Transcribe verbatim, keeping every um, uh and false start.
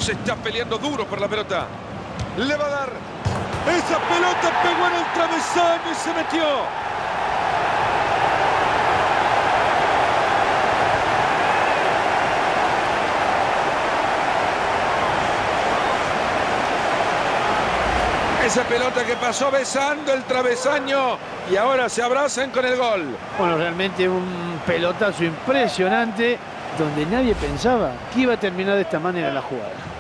Se está peleando duro por la pelota. Le va a dar. Esa pelota pegó en el travesaño y se metió. Esa pelota que pasó besando el travesaño y ahora se abrazan con el gol. Bueno, realmente un pelotazo impresionante donde nadie pensaba que iba a terminar de esta manera la jugada.